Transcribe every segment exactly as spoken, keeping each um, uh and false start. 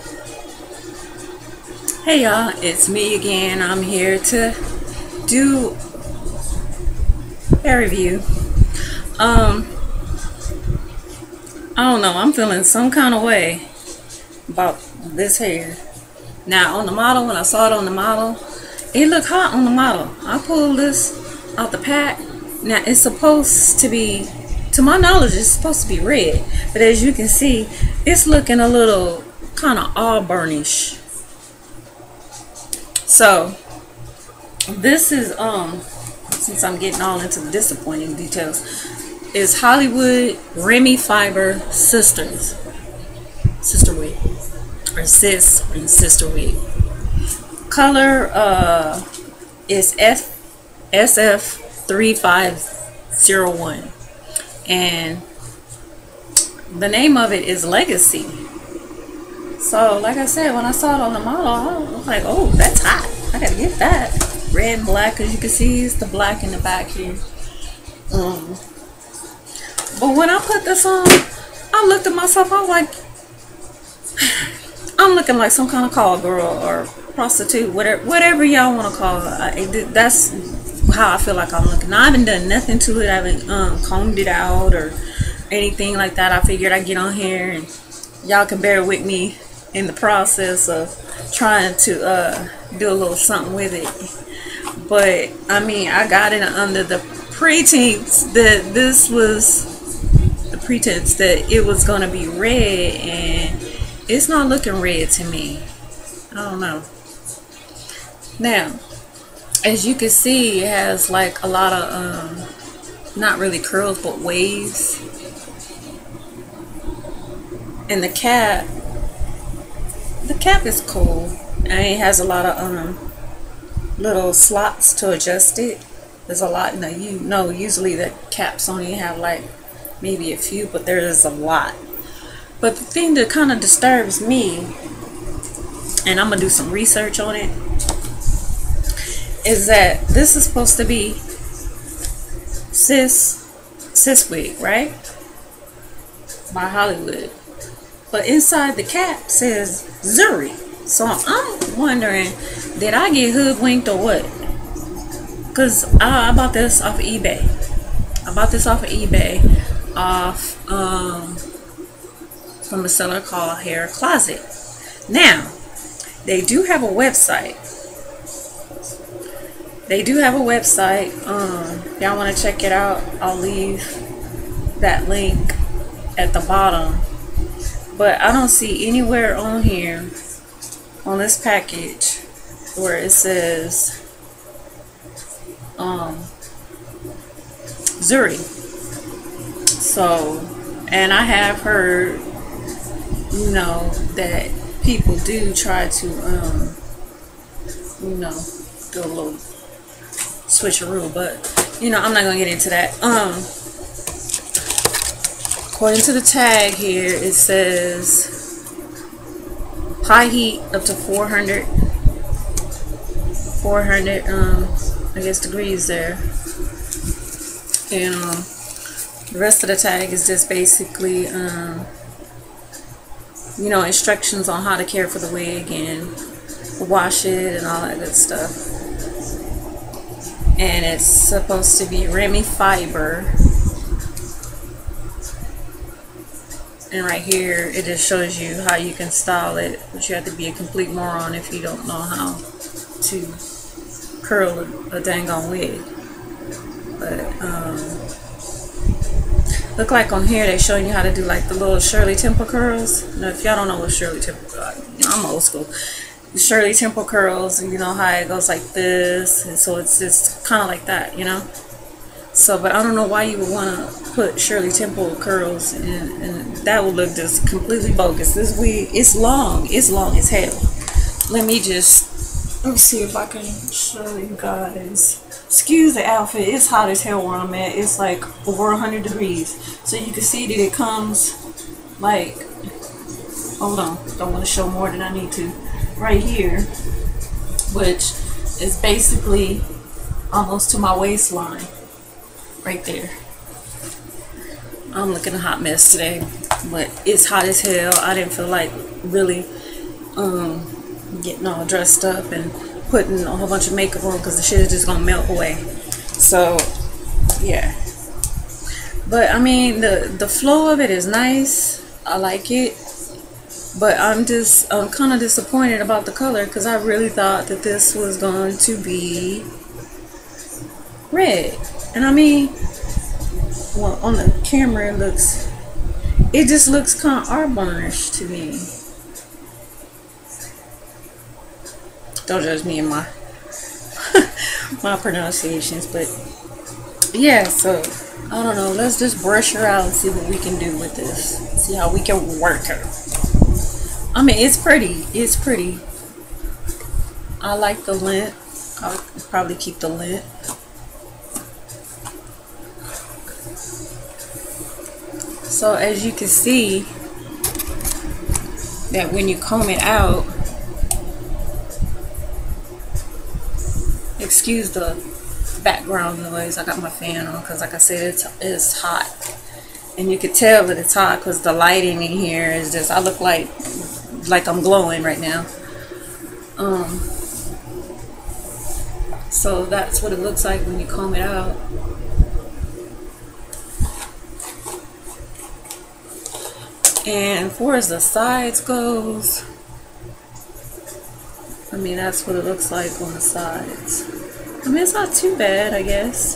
Hey y'all, it's me again. I'm here to do a review. Um, I don't know, I'm feeling some kind of way about this hair. Now on the model, when I saw it on the model, it looked hot on the model. I pulled this out the pack. Now it's supposed to be, to my knowledge, it's supposed to be red. But as you can see, it's looking a little kind of auburnish. So this is um since I'm getting all into the disappointing details, is Hollywood Remy Fiber Sisters Sister Wig, or Sis and Sister Wig. Color uh is F S F three five zero one, and the name of it is Legacy. So, like I said, when I saw it on the model, I was like, oh, that's hot. I gotta get that. Red and black, as you can see, it's the black in the back here. Um, but when I put this on, I looked at myself, I was like, I'm looking like some kind of call girl or prostitute, whatever whatever y'all want to call it. I, that's how I feel like I'm looking. Now, I haven't done nothing to it. I haven't um, combed it out or anything like that. I figured I'd get on here and y'all can bear with me in the process of trying to uh, do a little something with it. But I mean, I got it under the pretense that this was the pretense that it was going to be red, and it's not looking red to me. I don't know. Now, as you can see, it has like a lot of um, not really curls but waves. And the cap, the cap is cool, and it has a lot of um little slots to adjust it. There's a lot. Now, you know, usually the caps only have like maybe a few, but there is a lot. But the thing that kind of disturbs me, and I'm gonna do some research on it, is that this is supposed to be sis sis wig, right? By Hollywood. But inside the cap says Zury. So I'm wondering, did I get hoodwinked or what? Because I, I bought this off of eBay. I bought this off of eBay off um, from a seller called Hair Closet. Now, they do have a website. They do have a website. Um, y'all want to check it out? I'll leave that link at the bottom. But I don't see anywhere on here, on this package, where it says um, Zury. So, and I have heard, you know, that people do try to, um, you know, do a little switcheroo, but, you know, I'm not going to get into that. Um, According to the tag here, it says high heat up to four hundred, four hundred, um, I guess degrees there. And um, the rest of the tag is just basically, um, you know, instructions on how to care for the wig and wash it and all that good stuff. And it's supposed to be Remy Fiber. And right here, it just shows you how you can style it, but you have to be a complete moron if you don't know how to curl a, a dang on wig. But um, look like on here they're showing you how to do like the little Shirley Temple curls. Now, if y'all don't know what Shirley Temple, you know, I'm old school. The Shirley Temple curls, and you know how it goes like this, and so it's just kind of like that, you know. So, but I don't know why you would want to put Shirley Temple curls, and, and that would look just completely bogus. This wig, it's long. It's long as hell. Let me just, let me see if I can show you guys. Excuse the outfit. It's hot as hell where I'm at. It's like over one hundred degrees. So you can see that it comes like, hold on. Don't want to show more than I need to. Right here, which is basically almost to my waistline. Right there. I'm looking a hot mess today, but it's hot as hell. I didn't feel like really um, getting all dressed up and putting a whole bunch of makeup on because the shit is just gonna melt away. So yeah, but I mean the the flow of it is nice. I like it, but I'm just I'm kind of disappointed about the color because I really thought that this was going to be red. And I mean, well, on the camera it looks, it just looks kind of arborish to me. Don't judge me in my my pronunciations, but yeah. So I don't know. Let's just brush her out and see what we can do with this. See how we can work her. I mean, it's pretty. It's pretty. I like the lint. I'll probably keep the lint. So as you can see, that when you comb it out, excuse the background noise, I got my fan on because like I said, it's, it's hot. And you can tell that it's hot because the lighting in here is just, I look like like I'm glowing right now. Um, so that's what it looks like when you comb it out. And as far as the sides goes, I mean, that's what it looks like on the sides. I mean, it's not too bad, I guess.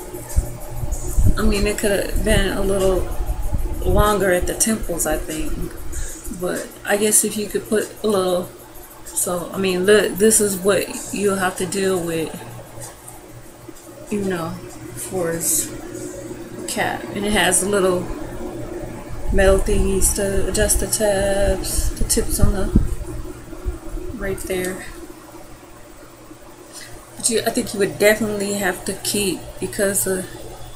I mean, it could have been a little longer at the temples, I think. But I guess if you could put a little, so, I mean, look, this is what you'll have to deal with, you know, for his cap. And it has a little metal thingies to adjust the tabs, the tips on the, right there. But you, I think you would definitely have to keep, because uh,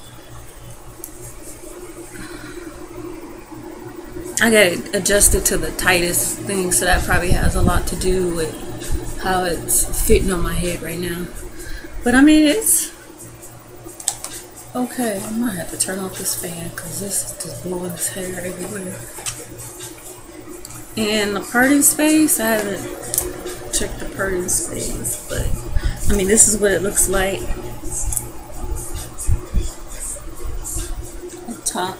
I got it adjusted to the tightest thing, so that probably has a lot to do with how it's fitting on my head right now. But I mean, it's okay. I might have to turn off this fan because this is just blowing his hair everywhere. And the parting space, I haven't checked the parting space, but I mean, this is what it looks like up top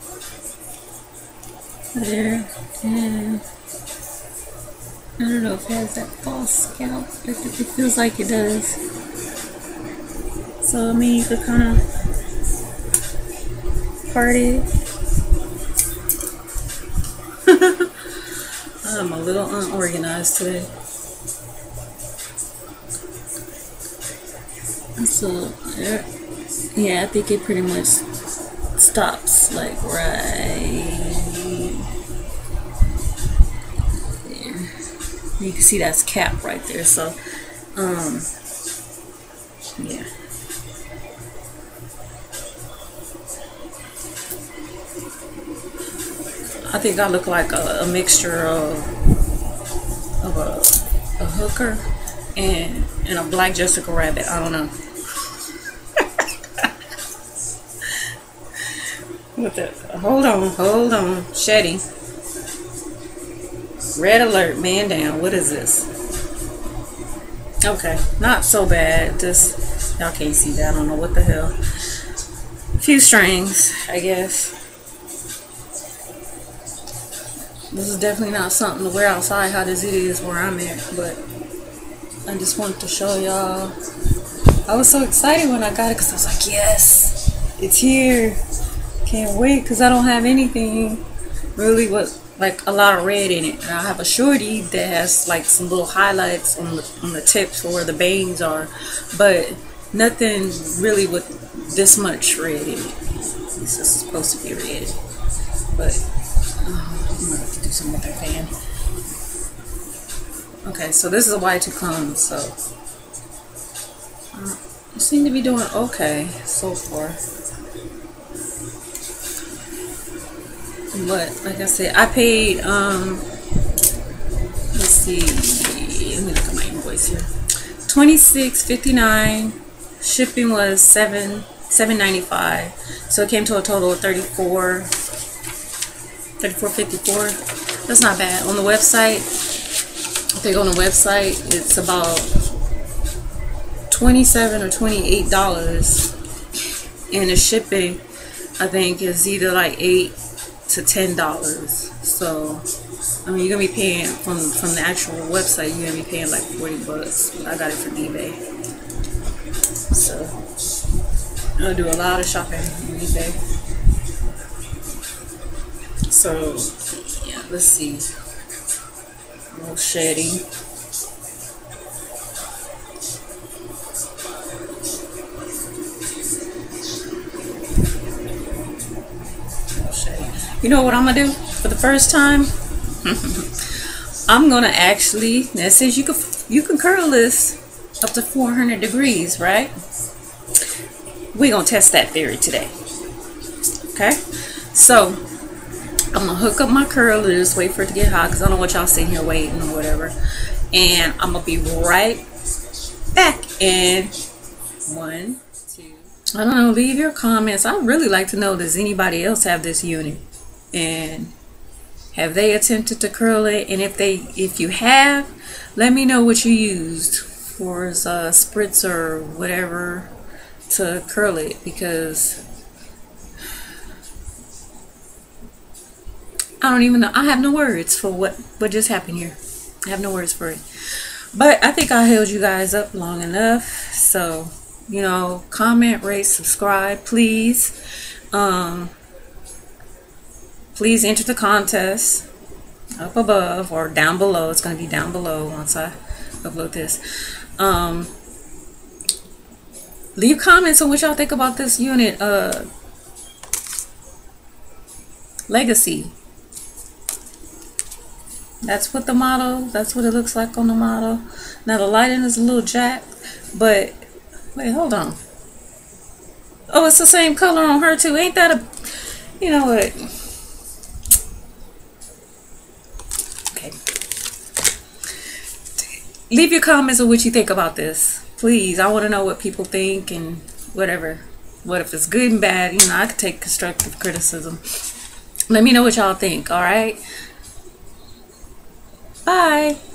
there. And I don't know if it has that false scalp, but it feels like it does. So I mean, you could kind of part it. I'm a little unorganized today. So, yeah, I think it pretty much stops like right there. You can see that's cap right there. So, um, yeah. I think I look like a, a mixture of of a, a hooker and and a black Jessica Rabbit. I don't know. What the? Hold on, hold on, Shetty. Red alert, man down. What is this? Okay, not so bad. Just y'all can't see that. I don't know what the hell. A few strings, I guess. This is definitely not something to wear outside hot as it is where I'm at, but I just wanted to show y'all. I was so excited when I got it because I was like, yes, it's here. Can't wait because I don't have anything really with like a lot of red in it. And I have a shorty that has like some little highlights on the, on the tips for where the bangs are, but nothing really with this much red in it. This is supposed to be red, but um, I'm gonna have to do something with that fan. Okay, so this is a Y two comb, so uh, I seem to be doing okay so far. But like I said, I paid um let's see, let me look at my invoice here. twenty-six fifty-nine. Shipping was seven seven ninety-five. So it came to a total of thirty-four thirty-four fifty-four. That's not bad. On the website I think on the website it's about twenty-seven or twenty-eight dollars, and the shipping I think is either like eight to ten dollars. So I mean, you're gonna be paying from from the actual website. You're gonna be paying like forty bucks. I got it from eBay, so I'll do a lot of shopping on eBay. So yeah, let's see. A little shady. You know what I'm gonna do for the first time? I'm gonna actually, that says you can you can curl this up to four hundred degrees, right? We're gonna test that theory today. Okay, so I'm gonna hook up my curler, just wait for it to get hot because I don't want y'all sitting here waiting or whatever, and I'm gonna be right back in one, two. I don't know, leave your comments. I'd really like to know, does anybody else have this unit, and have they attempted to curl it? And if they if you have, let me know what you used for a spritz or whatever to curl it, because I don't even know. I have no words for what what just happened here. I have no words for it. But I think I held you guys up long enough. So, you know, comment, rate, subscribe, please. Um, please enter the contest up above or down below. It's going to be down below once I upload this. Um, leave comments on what y'all think about this unit. Uh, Legacy. That's what the model, that's what it looks like on the model. Now the lighting is a little jacked, but wait, hold on. Oh, it's the same color on her too. Ain't that a, you know what? Okay. Leave your comments on what you think about this. Please, I want to know what people think and whatever. What if it's good and bad? You know, I could take constructive criticism. Let me know what y'all think, all right? Bye.